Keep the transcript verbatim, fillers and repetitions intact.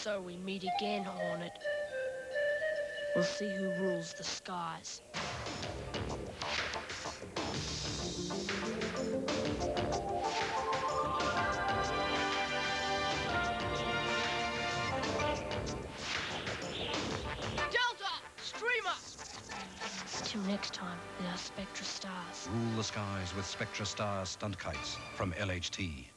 So we meet again, Hornet. We'll see who rules the skies. Delta! Streamer! Till next time with our Spectra stars. Rule the skies with Spectra Star stunt kites from L H T.